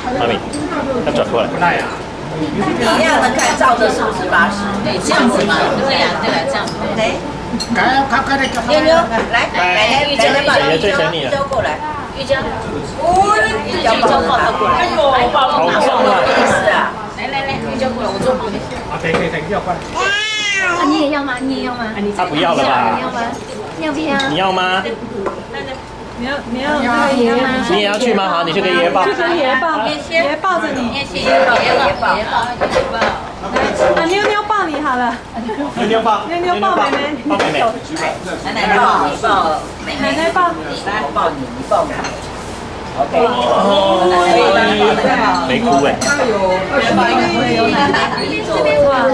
妈咪，要转过来。 一样的看照着是不是80？ 对，这样子嘛，对呀，对呀，这样子。 来，妞妞，来，玉珍抱你，玉州过来， 玉珍， 玉州抱他过来。哎呦， 好重啊！ 意思啊？ 来，玉珍过来，我坐旁边。 啊，可以，要过来。 啊，你也要吗？你也要吗？ 他不要了吧？ 你要吗？要不要？ 你要吗？ 你要那个爷爷吗？ 你也要去吗？好，你去跟爷爷抱。 去跟爷爷抱，爷爷抱着你。 爷抱。 啊，妞妞抱你好了。 妞妞抱妹妹。抱妹妹。 奶奶抱你抱妹妹。 奶奶抱你。 我抱你，你抱妹妹。OK。 没哭哎。 这边哇，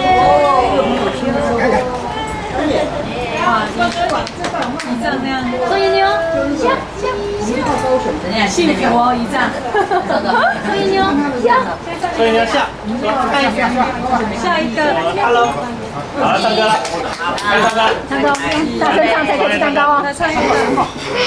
一丈那样。 宋妞妞，下。 幸福哦，一丈。 宋妞妞，下。 所以你要下。 下一个。 Hello。好了，唱歌了。开始唱歌。 唱歌，大声唱才可以吃蛋糕哦。 再唱一个。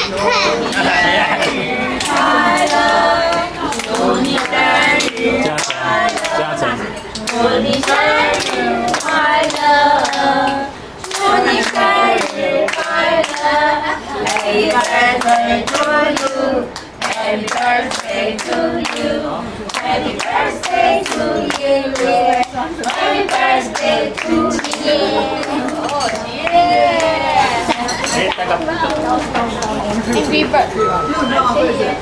快乐，祝你生日嘉诚。 祝你生日快乐，祝你生日快乐 ，Happy birthday to you，Happy birthday to you，Happy birthday to you，Happy birthday to you。哦耶！ Happy birthday。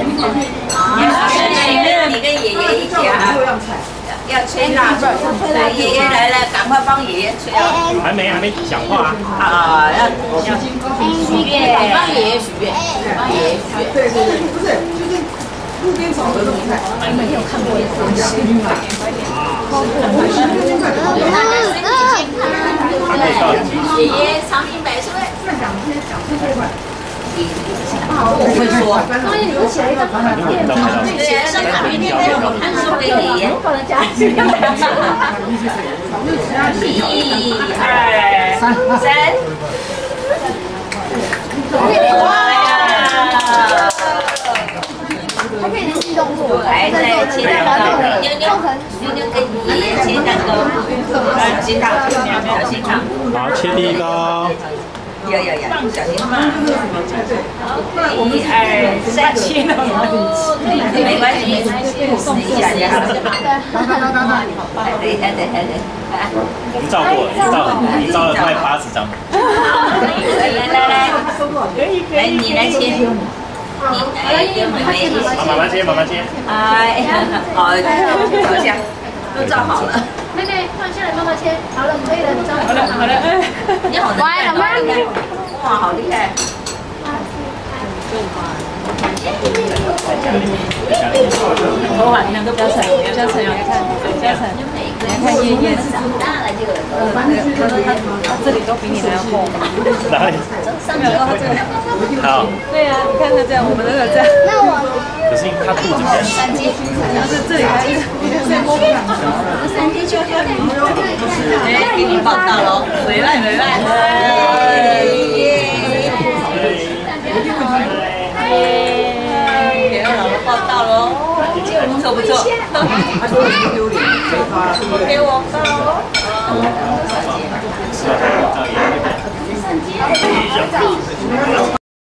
你跟爷爷一起啊，要吹蜡烛。来，爷爷来了，赶快帮爷爷吹啊！ 还没讲话啊，要许愿，帮爷爷许愿，帮爷爷许愿。 对，不是，就是路边草的那种菜。 没有看过一次。 爷爷长命百岁。 我会说。 所以你们写了一张卡片， 对，生卡片贴在我看送给爷爷。 放在家里。 1、2、3。哇呀！ 还可以联系动作， 来，再切蛋糕，妞妞跟爷爷切蛋糕，心烫，小心烫。 好，切第一个。 要，小心烫。1、2、3，切了没关系，试一下就好。对。 已经照过了，你照了快80张。 来，你来切。你跟妹妹一起。 妈妈切。 哎，好，照相，都照好了。 妹妹放下来，妈妈切。好了，可以了，你照。 好了， 你好能干，哇，好厉害！ 头发你们都比较沉，你看，爷爷长大了就他这里都比你还要厚。 哪里？ 上面他这里。 好。 对啊，你看他这样，我们那个这样。 那我。 可是他肚子比较小。 但是这里还是 3阶就漂亮。 哎，给你报到喽，回来。给二老报到喽，不错。给我报。